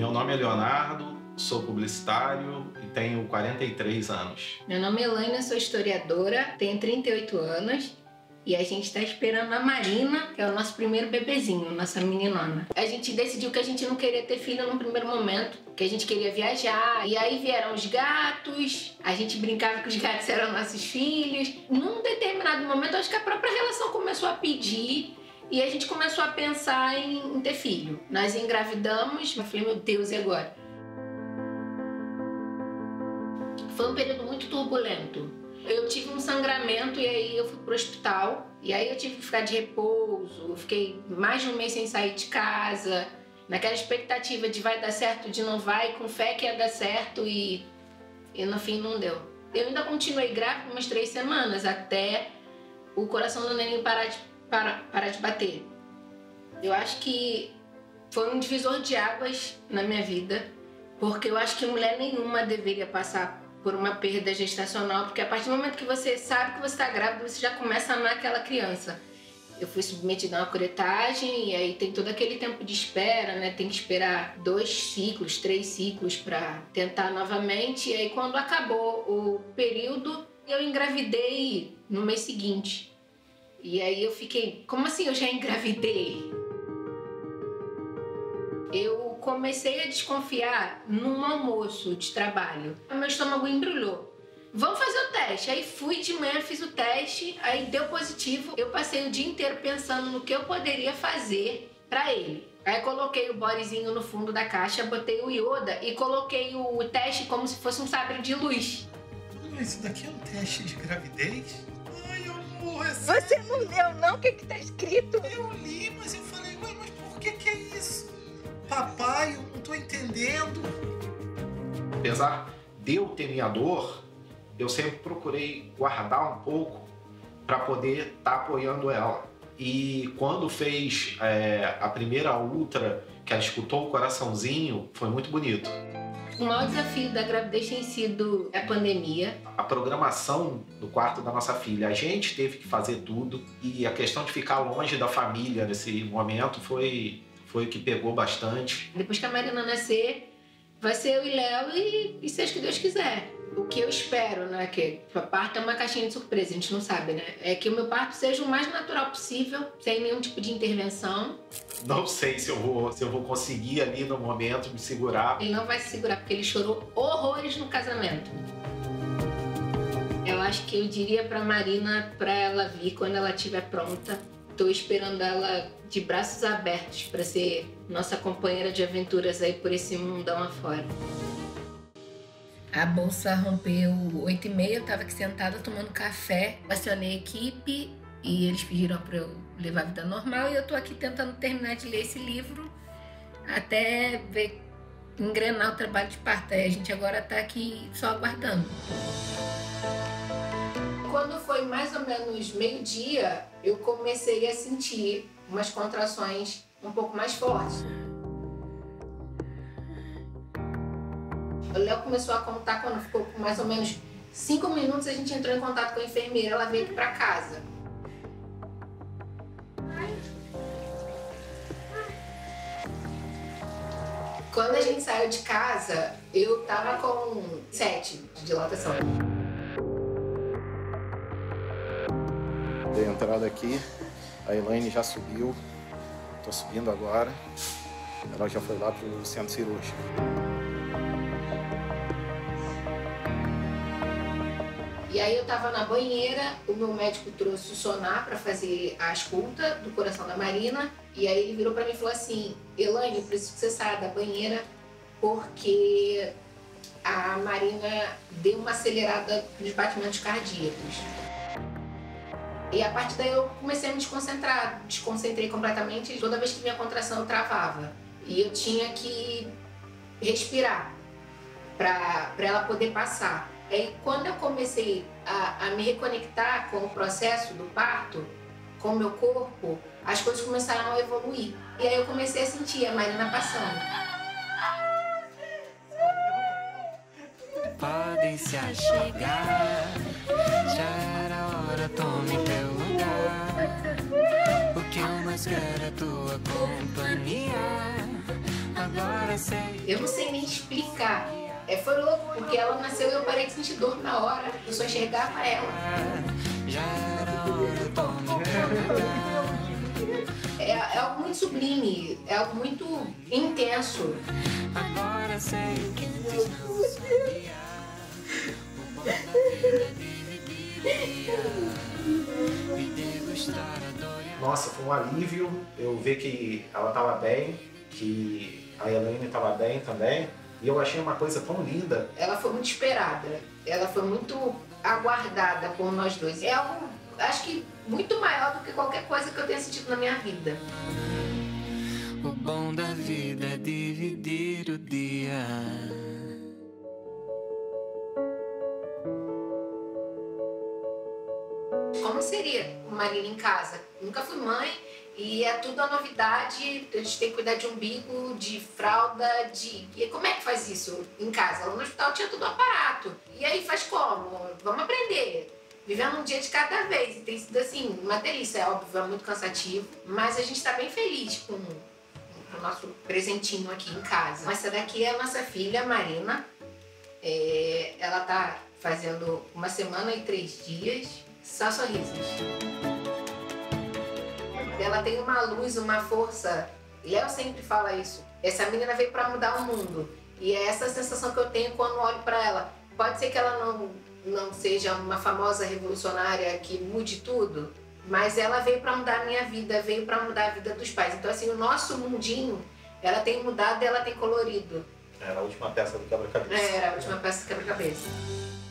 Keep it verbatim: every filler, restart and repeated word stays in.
Meu nome é Leonardo, sou publicitário e tenho quarenta e três anos. Meu nome é Elaine, sou historiadora, tenho trinta e oito anos e a gente está esperando a Marina, que é o nosso primeiro bebezinho, nossa meninona. A gente decidiu que a gente não queria ter filho num primeiro momento, que a gente queria viajar, e aí vieram os gatos, a gente brincava que os gatos eram nossos filhos. Num determinado momento, acho que a própria relação começou a pedir e a gente começou a pensar em, em ter filho. Nós engravidamos, eu falei, meu Deus, e agora? Foi um período muito turbulento. Eu tive um sangramento e aí eu fui pro hospital. E aí eu tive que ficar de repouso. Eu fiquei mais de um mês sem sair de casa. Naquela expectativa de vai dar certo, de não vai, com fé que ia dar certo e, e no fim não deu. Eu ainda continuei grávida umas três semanas até o coração do neném parar de, parar, parar de bater. Eu acho que foi um divisor de águas na minha vida, porque eu acho que mulher nenhuma deveria passar por uma perda gestacional, porque a partir do momento que você sabe que você está grávida, você já começa a amar aquela criança. Eu fui submetida a uma curetagem e aí tem todo aquele tempo de espera, né? Tem que esperar dois ciclos, três ciclos para tentar novamente. E aí quando acabou o período, eu engravidei no mês seguinte. E aí eu fiquei, como assim eu já engravidei? Eu comecei a desconfiar num almoço de trabalho. Meu estômago embrulhou. Vamos fazer o teste. Aí fui de manhã, fiz o teste, aí deu positivo. Eu passei o dia inteiro pensando no que eu poderia fazer pra ele. Aí coloquei o bodezinho no fundo da caixa, botei o ioda e coloquei o teste como se fosse um sabre de luz. Mas isso daqui é um teste de gravidez? Ai, amor, é Você não leu não? O que que tá escrito? Eu li, mas eu falei, ué, mas por que que é isso? Papai, eu não tô entendendo. Apesar de eu ter minha dor, eu sempre procurei guardar um pouco para poder estar tá apoiando ela. E quando fez é, a primeira ultra, que ela escutou o coraçãozinho, foi muito bonito. O maior desafio da gravidez tem sido a pandemia. A programação do quarto da nossa filha, a gente teve que fazer tudo. E a questão de ficar longe da família nesse momento foi... foi o que pegou bastante. Depois que a Marina nascer, vai ser eu e Léo e, e seja o que Deus quiser. O que eu espero, né, que o parto é uma caixinha de surpresa, a gente não sabe, né? É que o meu parto seja o mais natural possível, sem nenhum tipo de intervenção. Não sei se eu vou, se eu vou conseguir ali no momento me segurar. Ele não vai se segurar, porque ele chorou horrores no casamento. Eu acho que eu diria pra Marina, pra ela vir quando ela estiver pronta. Tô esperando ela de braços abertos para ser nossa companheira de aventuras aí por esse mundão afora. A bolsa rompeu oito e meia, eu tava aqui sentada tomando café. Acionei a equipe e eles pediram para eu levar a vida normal e eu tô aqui tentando terminar de ler esse livro até ver, engrenar o trabalho de parto. Aí a gente agora tá aqui só aguardando. Quando foi mais ou menos meio-dia, eu comecei a sentir umas contrações um pouco mais fortes. O Léo começou a contar quando ficou com mais ou menos cinco minutos, a gente entrou em contato com a enfermeira, ela veio aqui pra casa. Quando a gente saiu de casa, eu tava com sete de dilatação. Dei a entrada aqui, a Elaine já subiu, tô subindo agora, ela já foi lá pro centro cirúrgico. E aí eu tava na banheira, o meu médico trouxe o sonar para fazer a escuta do coração da Marina, e aí ele virou para mim e falou assim, Elaine, eu preciso que você saia da banheira porque a Marina deu uma acelerada nos batimentos cardíacos. E a partir daí eu comecei a me desconcentrar, desconcentrei completamente, toda vez que vinha contração eu travava. E eu tinha que respirar para ela poder passar. Aí quando eu comecei a, a me reconectar com o processo do parto, com o meu corpo, as coisas começaram a evoluir. E aí eu comecei a sentir a Marina passando. Podem se achegar, já era hora, tome teu lugar. O que eu mais quero é tua companhia. agora sei. Eu não sei nem explicar. É, foi louco, porque ela nasceu e eu parei de sentir dor na hora. Eu só enxergava ela. Já era hora, toma É, é algo muito sublime, é algo muito intenso. agora sei o que te sabia. O bom da vida dividir o dia e degustar a dor e a Nossa, foi um alívio eu ver que ela estava bem, que a Elaine estava bem também. E eu achei uma coisa tão linda. Ela foi muito esperada, ela foi muito aguardada por nós dois. É algo, acho que, muito maior do que qualquer coisa que eu tenha sentido na minha vida. O bom da vida é dividir o dia. Como seria Marina em casa? Nunca fui mãe e é tudo a novidade. A gente tem que cuidar de umbigo, de fralda, de... E como é que faz isso em casa? Lá no hospital tinha tudo aparato. E aí faz como? Vamos aprender. Vivendo um dia de cada vez. E tem sido assim, uma delícia. É óbvio, é muito cansativo. Mas a gente está bem feliz com o nosso presentinho aqui em casa. Essa daqui é a nossa filha, Marina. É, ela tá fazendo uma semana e três dias. Só sorrisos. Ela tem uma luz, uma força. Léo sempre fala isso. Essa menina veio para mudar o mundo. E é essa sensação que eu tenho quando olho para ela. Pode ser que ela não, não seja uma famosa revolucionária que mude tudo, mas ela veio para mudar a minha vida, veio para mudar a vida dos pais. Então, assim, o nosso mundinho, ela tem mudado e ela tem colorido. Era a última peça do quebra-cabeça. É, era a última peça do quebra-cabeça.